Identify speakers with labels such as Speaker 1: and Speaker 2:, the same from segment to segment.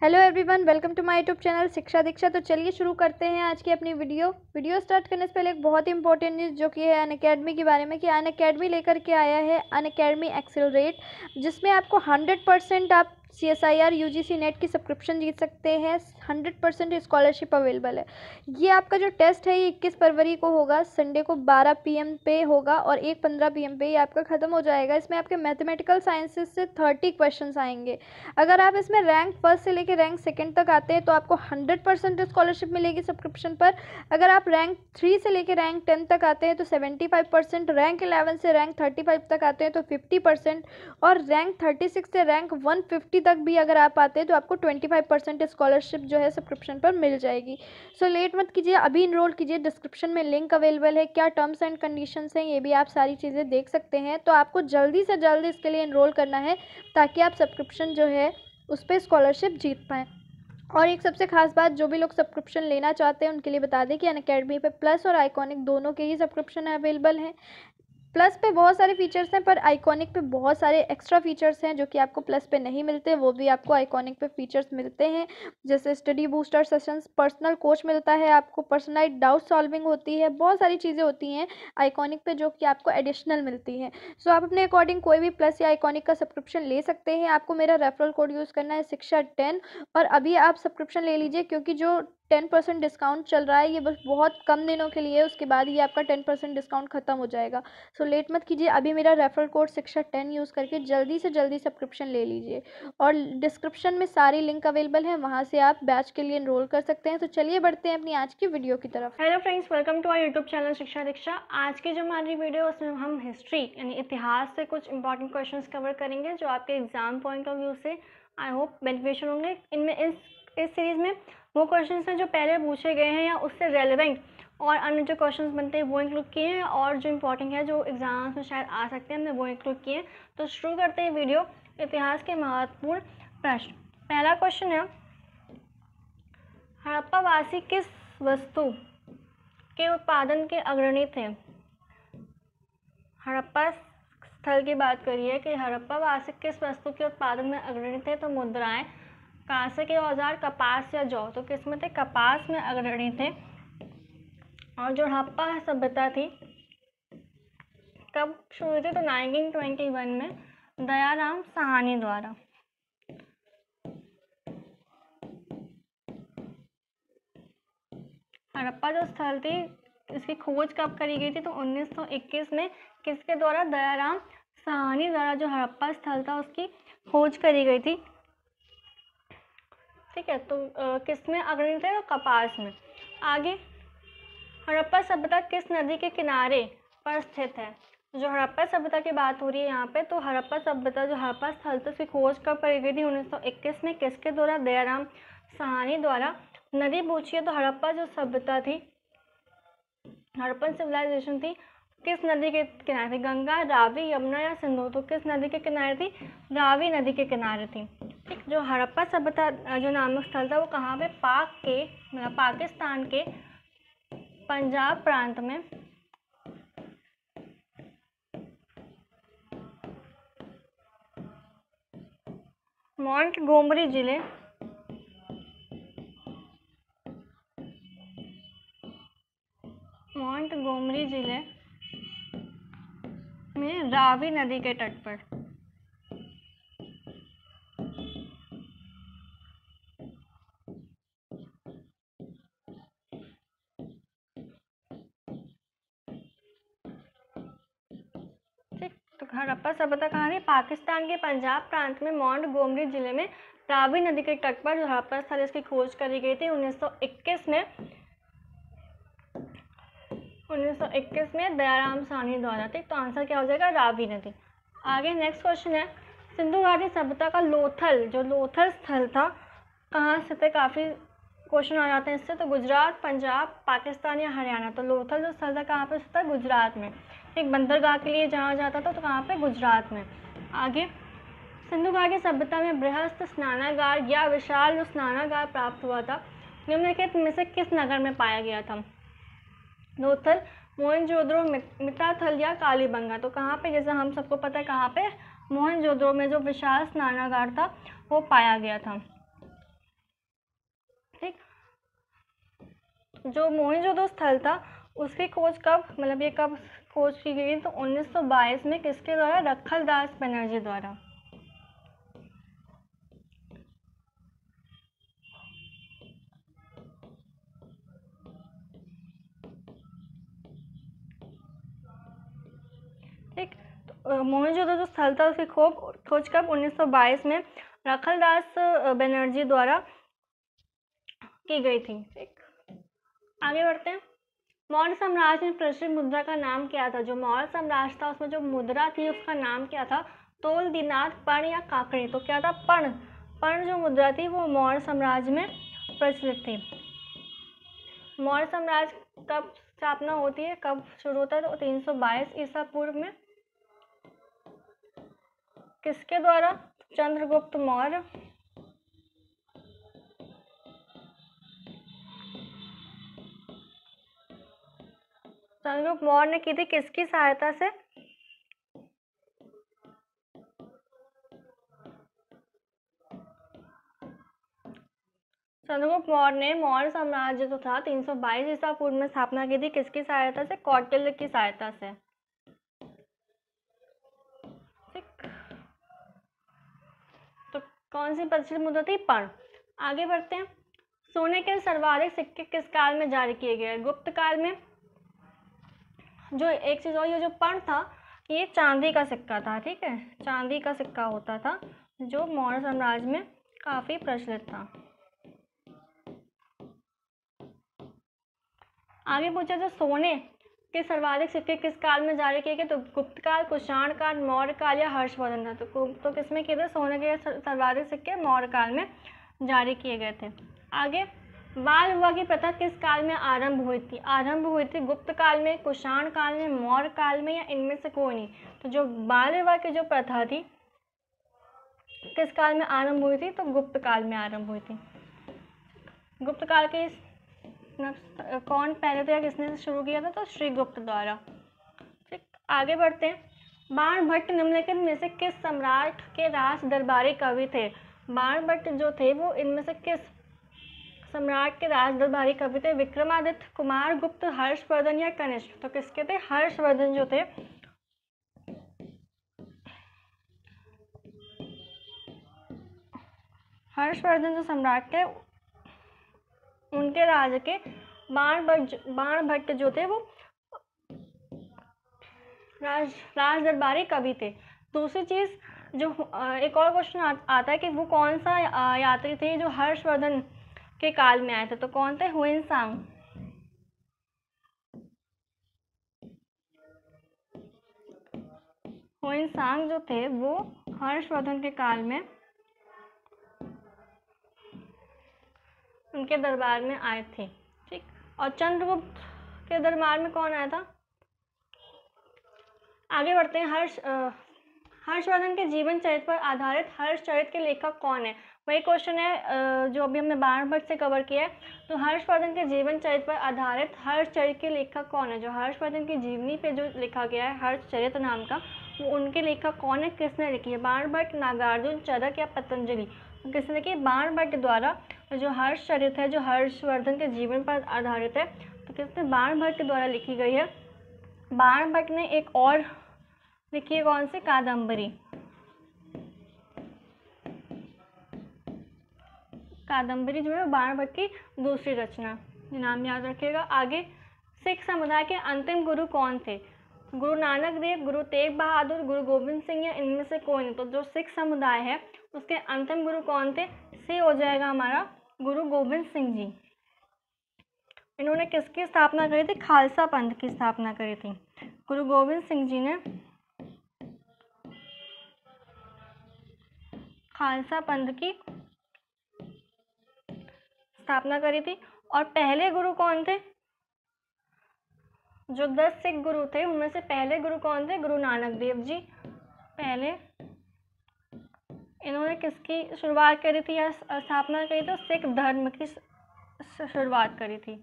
Speaker 1: Hello everyone, welcome to my YouTube channel Shiksha Diksha. तो चलिए शुरू करते हैं आज की अपनी वीडियो स्टार्ट करने से पहले एक बहुत ही इंपॉर्टेंट न्यूज़ जो कि है अनअकैडमी के बारे में कि अनअकैडमी लेकर के आया है अनअकैडमी एक्सेलरेट, जिसमें आपको 100% आप CSIR UGC नेट की सब्सक्रिप्शन जीत सकते हैं। 100% स्कॉलरशिप अवेलेबल है। ये आपका जो टेस्ट है ये 21 फरवरी को होगा, संडे को 12 PM पे होगा और 1:15 PM पे ये आपका ख़त्म हो जाएगा। इसमें आपके मैथमेटिकल साइंसेज से 30 क्वेश्चन आएंगे। अगर आप इसमें रैंक फर्स्ट से लेकर रैंक सेकंड तक आते हैं तो आपको 100% स्कॉलरशिप मिलेगी सब्सक्रिप्शन पर। अगर आप रैंक 3 से लेकर रैंक 10 तक आते हैं तो 75%, रैंक 11 से रैंक 35 तक आते हैं तो 50%, और रैंक 36 से रैंक 150 तक भी अगर आप आते हैं तो आपको 25% स्कॉलरशिप जो है सब्सक्रिप्शन पर मिल जाएगी। सो लेट मत कीजिए, अभी इनरोल कीजिए। डिस्क्रिप्शन में लिंक अवेलेबल है, क्या टर्म्स एंड कंडीशंस हैं ये भी आप सारी चीज़ें देख सकते हैं। तो आपको जल्दी से जल्दी इसके लिए इनरोल करना है ताकि आप सब्सक्रिप्शन जो है उस पर स्कॉलरशिप जीत पाएँ। और एक सबसे खास बात, जो भी लोग सब्सक्रिप्शन लेना चाहते हैं उनके लिए बता दें कि अनअकैडमी पे प्लस और आइकॉनिक दोनों के ही सब्सक्रिप्शन अवेलेबल हैं। प्लस पे बहुत सारे फीचर्स हैं पर आइकॉनिक पे बहुत सारे एक्स्ट्रा फीचर्स हैं जो कि आपको प्लस पे नहीं मिलते, वो भी आपको आइकॉनिक पे फीचर्स मिलते हैं। जैसे study booster sessions, personal coach मिलता है आपको, पर्सनलाइज्ड डाउट सॉल्विंग होती है, बहुत सारी चीज़ें होती हैं आइकॉनिक पे जो कि आपको एडिशनल मिलती हैं। सो आप अपने अकॉर्डिंग कोई भी प्लस या आइकॉनिक का सब्सक्रिप्शन ले सकते हैं। आपको मेरा रेफरल कोड यूज़ करना है शिक्षा 10, और अभी आप सब्सक्रिप्शन ले लीजिए क्योंकि जो 10% डिस्काउंट चल रहा है ये बस बहुत कम दिनों के लिए, उसके बाद ये आपका 10% डिस्काउंट खत्म हो जाएगा। सो लेट मत कीजिए, अभी मेरा रेफरल कोड शिक्षा 10 यूज़ करके जल्दी से जल्दी सब्सक्रिप्शन ले लीजिए। और डिस्क्रिप्शन में सारी लिंक अवेलेबल है, वहाँ से आप बैच के लिए एनरोल कर सकते हैं। तो चलिए बढ़ते हैं अपनी आज की वीडियो की तरफ।
Speaker 2: Hello friends, welcome to our YouTube channel Shiksha Diksha. आज की जो हमारी वीडियो है उसमें हम हिस्ट्री यानी इतिहास से कुछ इंपॉर्टेंट क्वेश्चंस कवर करेंगे जो आपके एग्जाम पॉइंट ऑफ व्यू से आई होप बेनिफिशियल होंगे। इनमें इस सीरीज़ में वो क्वेश्चंस हैं जो पहले पूछे गए हैं या उससे रेलिवेंट और अन्य जो क्वेश्चंस बनते हैं वो इंक्लूड किए हैं, और जो इंपॉर्टेंट है जो एग्जाम्स में शायद आ सकते हैं हमने वो इंक्लूड किए हैं। तो शुरू करते हैं वीडियो। इतिहास के महत्वपूर्ण प्रश्न। पहला क्वेश्चन है, हड़प्पावासी किस वस्तु के उत्पादन के अग्रणी थे? हड़प्पा स्थल की बात करिए कि हड़प्पावासी किस वस्तु के उत्पादन में अग्रणी थे। तो मुद्राएं, कांसे के औजार, कपास या जौ। तो किस में थे? कपास में अग्रणी थे। और जो हड़प्पा सभ्यता थी कब शुरू हुई थी? तो 1921 में दयाराम साहनी द्वारा। हड़प्पा जो स्थल थी इसकी खोज कब करी गई थी? तो 1921 में किसके द्वारा? दयाराम साहनी द्वारा जो हड़प्पा स्थल था उसकी खोज करी गई थी। ठीक है, तो किस में अग्रणी थे? तो कपास में। आगे, हड़प्पा सभ्यता किस नदी के किनारे पर स्थित है? जो हड़प्पा सभ्यता की बात हो रही है यहाँ पे, तो हड़प्पा सभ्यता जो हड़प्पा स्थल था उसकी खोज कब करी गई थी? 1921 में। किसके द्वारा? दयाराम साहनी द्वारा। नदी पूछिए तो हड़प्पा जो सभ्यता थी, हड़प्पन सिविलाइजेशन थी, किस नदी के किनारे थी? गंगा, रावी, यमुना या सिंधु। तो किस नदी के किनारे थी? रावी नदी के किनारे थी। ठीक, जो हड़प्पा सभ्यता जो नामक स्थल था वो कहाँ पे? पाक के मतलब पाकिस्तान के पंजाब प्रांत में मोंटगोमरी जिले में रावी नदी के तट पर। ठीक, तो हड़प्पा सभ्यता कहाँ थी? पाकिस्तान के पंजाब प्रांत में मोंटगोमरी जिले में रावी नदी के तट पर जो हड़प्पा स्थल इसकी खोज करी गई थी 1921 में। 1921 में दयाराम साहनी द्वारा। ठीक, तो आंसर क्या हो जाएगा? रावी नदी। आगे नेक्स्ट क्वेश्चन है, सिंधु घाटी सभ्यता का लोथल जो लोथल स्थल था कहाँ स्थित है? काफ़ी क्वेश्चन आ जाते हैं इससे। तो गुजरात, पंजाब, पाकिस्तान या हरियाणा। तो लोथल जो स्थल था कहाँ पे स्थित है? गुजरात में। एक बंदरगाह के लिए जहाँ जाता था तो कहाँ पे? गुजरात में। आगे, सिंधु घाटी सभ्यता में बृहस्थ स्नानागार या विशाल जो स्नानागार प्राप्त हुआ था निम्नलिखित में से किस नगर में पाया गया था? लोथल, मोहनजोदड़ो, मिताथल या कालीबंगा। तो कहाँ पे? जैसा हम सबको पता है कहाँ पे? मोहनजोदड़ो में जो विशाल स्नानागार था वो पाया गया था। ठीक। जो मोहनजोदड़ो स्थल था उसकी खोज कब, मतलब ये कब खोज की गई, तो 1922 में किसके द्वारा, रखलदास बनर्जी द्वारा। ठीक। तो मोहनजोदड़ो जो स्थल था उसकी खोज कब, 1922 में रखलदास बनर्जी द्वारा की गई थी। ठीक, आगे बढ़ते हैं। मौर्य साम्राज्य में प्रचलित मुद्रा का नाम क्या था। जो मौर्य साम्राज्य था उसमें जो मुद्रा थी उसका नाम क्या था, तोल, दिनार, पर्ण या काकड़ी। तो क्या था, पर्ण। पर्ण जो मुद्रा थी वो मौर्य साम्राज्य में प्रचलित थी। मौर्य साम्राज्य कब स्थापना होती है, कब शुरू होता है, तो 322 ईसा पूर्व में। किसके द्वारा, चंद्रगुप्त मौर्य। चंद्रगुप्त मौर्य ने की थी किसकी सहायता से, चंद्रगुप्त मौर्य ने मौर्य साम्राज्य जो था 322 ईसा पूर्व में स्थापना की थी, किसकी सहायता से, कौटिल्य की सहायता से। ठीक, तो कौन सी प्रचलित मुद्रा थी, पर्ण। आगे बढ़ते हैं। सोने के सर्वाधिक सिक्के किस काल में जारी किए गए, गुप्त काल में। जो एक चीज और, ये जो पर्ण था ये चांदी का सिक्का था। ठीक है, चांदी का सिक्का होता था जो मौर्य साम्राज्य में काफी प्रचलित था। आगे पूछा जो सोने के सर्वाधिक सिक्के किस काल में जारी किए गए, तो गुप्त काल, कुषाण काल, मौर्य काल या हर्षवर्धन काल। तो किसमें किए थे, सोने के सर्वाधिक सिक्के मौर्य काल में जारी किए गए थे। आगे, बाल विवाह की प्रथा किस काल में आरंभ हुई थी, आरंभ हुई थी गुप्त काल में, कुषाण काल में, मौर्य काल में या इनमें से कोई नहीं। तो जो बाल विवाह की जो प्रथा थी किस काल में आरंभ हुई थी, तो गुप्त काल में आरंभ हुई थी। गुप्त काल के कौन पहले थे या किसने शुरू किया था, तो श्रीगुप्त द्वारा। ठीक, आगे बढ़ते हैं। बाणभट्ट निम्नलिखित में से किस सम्राट के राज दरबारी कवि थे। बाणभट्ट जो थे वो इनमें से किस सम्राट के राज दरबारी कवि थे, विक्रमादित्य, कुमारगुप्त, हर्षवर्धन या कनिष्क। तो किसके थे, हर्षवर्धन जो थे, हर्षवर्धन जो सम्राट थे उनके राज के बाणभट्ट जो थे वो राज दरबारी कवि थे। दूसरी चीज जो एक और क्वेश्चन आता है कि वो कौन सा यात्री थे जो हर्षवर्धन के काल में आए थे, तो कौन थे, हुइनसांग। हुइनसांग जो थे वो हर्षवर्धन के काल में उनके दरबार में आए थे। ठीक, और चंद्रगुप्त के दरबार में कौन आया था। आगे बढ़ते हैं। हर्षवर्धन के जीवन चरित्र पर आधारित हर्षचरित के लेखक कौन है। वही क्वेश्चन है जो अभी हमने बाणभट्ट से कवर किया है। तो हर्षवर्धन के जीवन चरित्र पर आधारित हर्षचरित के लेखक कौन है। जो हर्षवर्धन की जीवनी पे जो लिखा गया है हर्षचरित नाम का, वो उनके लेखक कौन है, किसने लिखी है, बाणभट्ट, नागार्जुन, चरक या पतंजलि। तो किसने लिखी, बाणभट्ट द्वारा। जो हर्षचरित है जो हर्षवर्धन के जीवन पर आधारित है, तो किसने, बाणभट्ट द्वारा लिखी गई है। बाणभट्ट ने एक और लिखी है, कौन सी, कादम्बरी। कादम्बरी जो है बाणभट्ट की दूसरी रचना, नाम याद रखिएगा। आगे, सिख समुदाय के अंतिम गुरु कौन थे, गुरु नानक देव, गुरु तेग बहादुर, गुरु गोविंद सिंह या इनमें से कोई नहीं। तो जो सिख समुदाय है उसके अंतिम गुरु कौन थे, सी हो जाएगा हमारा गुरु गोविंद सिंह जी। इन्होंने किसकी स्थापना करी थी, खालसा पंथ की स्थापना करी थी। गुरु गोविंद सिंह जी ने खालसा पंथ की स्थापना करी थी। और पहले गुरु कौन थे, जो 10 सिख गुरु थे उनमें से पहले गुरु कौन थे, गुरु नानक देव जी। पहले इन्होंने किसकी शुरुआत करी थी या स्थापना करी थी, सिख धर्म की शुरुआत करी थी।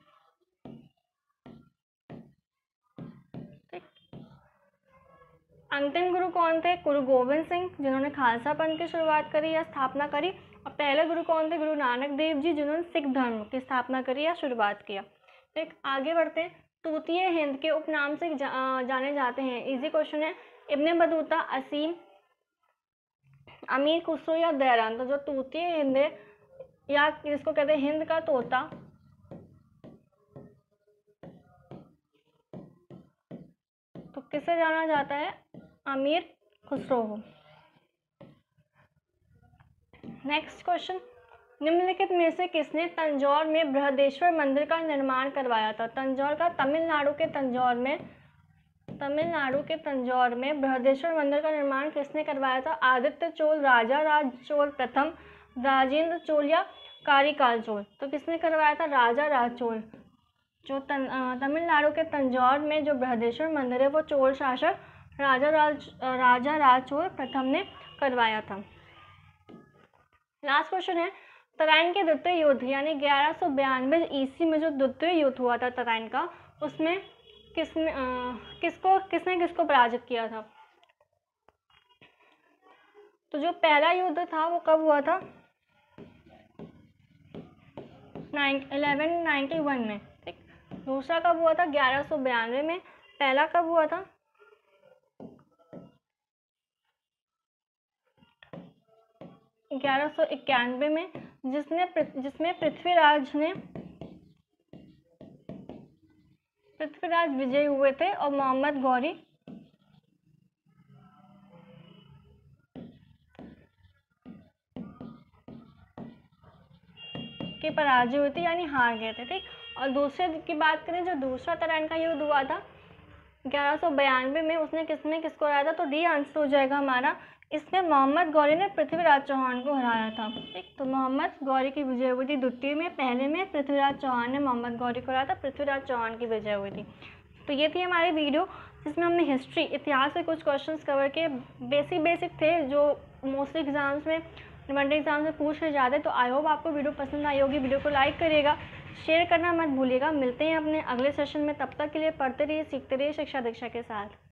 Speaker 2: ठीक, अंतिम गुरु कौन थे? गुरु गोविंद सिंह, जिन्होंने खालसा पंथ की शुरुआत करी या स्थापना करी। और पहले गुरु कौन थे? गुरु नानक देव जी, जिन्होंने सिख धर्म की स्थापना करी या शुरुआत किया। ठीक, आगे बढ़ते हैं। तूतीय हिंद के उपनाम से जाने जाते हैं। इजी क्वेश्चन है। इब्ने बतूता, असीम, अमीर खुसरो या दैरान। तो जो तूतीय हिंद है या जिसको कहते हैं हिंद का तोता, तो किसे जाना जाता है? अमीर खुसरो को। नेक्स्ट क्वेश्चन, निम्नलिखित में से किसने तंजौर में बृहदेश्वर मंदिर का निर्माण करवाया था? तंजौर का तमिलनाडु के तंजौर में बृहदेश्वर मंदिर का निर्माण किसने करवाया था? आदित्य चोल, राजा राज चोल प्रथम, राजेंद्र चोल या कारिकाल चोल। तो किसने करवाया था? राजा राज चोल। जो तमिलनाडु के तंजौर में जो बृहदेश्वर मंदिर है वो चोल शासक राजा राज चोल प्रथम ने करवाया था। लास्ट क्वेश्चन है, तराइन के द्वितीय युद्ध यानी 1192 ईस्वी में जो द्वितीय युद्ध हुआ था तराइन का, उसमें किसने किसको पराजित किया था? तो जो पहला युद्ध था वो कब हुआ था? 1191 में। ठीक, दूसरा कब हुआ था? 1192 में। पहला कब हुआ था? 1191 में, जिसमें पृथ्वीराज विजयी हुए थे और मोहम्मद गौरी की पराजय हुई थी यानी हार गए थे। ठीक, और दूसरे की बात करें, जो दूसरा तराइन का युद्ध हुआ था 1192 में, उसने किसको हराया था? तो डी आंसर हो जाएगा हमारा। इसमें मोहम्मद गौरी ने पृथ्वीराज चौहान को हराया था। ठीक, तो मोहम्मद गौरी की विजय हुई थी द्वितीय में। पहले में पृथ्वीराज चौहान ने मोहम्मद गौरी को हराया था, पृथ्वीराज चौहान की विजय हुई थी। तो ये थी हमारी वीडियो जिसमें हमने हिस्ट्री, इतिहास के कुछ क्वेश्चंस कवर किए। बेसिक थे जो मोस्टली एग्जाम्स में, वनडे एग्जाम में पूछे जाते। तो आई होप आपको वीडियो पसंद आई होगी। वीडियो को लाइक करिएगा, शेयर करना मत भूलिएगा। मिलते हैं अपने अगले सेशन में, तब तक के लिए पढ़ते रहिए, सीखते रहिए शिक्षा दीक्षा के साथ।